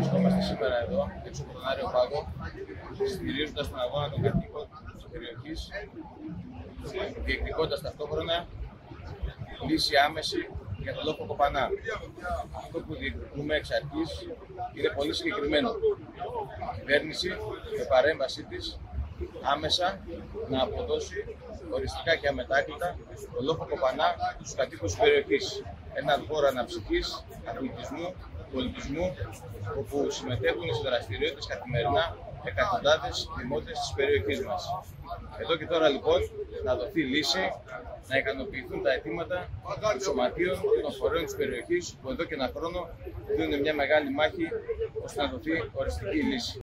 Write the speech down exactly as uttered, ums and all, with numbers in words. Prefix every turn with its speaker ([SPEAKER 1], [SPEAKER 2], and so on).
[SPEAKER 1] Βρισκόμαστε σήμερα εδώ, έξω από τον Άριο Πάγο, στηρίζοντας τον αγώνα των κατοίκων της περιοχής, διεκδικώντας ταυτόχρονα λύση άμεση για τον λόφο Κοπανά. Αυτό που διεκδικούμε εξ αρχής είναι πολύ συγκεκριμένο. Η κυβέρνηση, με παρέμβασή της, άμεσα να αποδώσει οριστικά και αμετάκλητα τον λόφο Κοπανά στους κατοίκους της περιοχής. Έναν χώρο αναψυχής, αθλητισμού, πολιτισμού, όπου συμμετέχουν σε δραστηριότητες καθημερινά εκατοντάδες δημότες της περιοχής μας. Εδώ και τώρα λοιπόν να δοθεί λύση, να ικανοποιηθούν τα αιτήματα των σωματείων και των φορέων της περιοχής που εδώ και ένα χρόνο δίνουν μια μεγάλη μάχη ώστε να δοθεί οριστική λύση.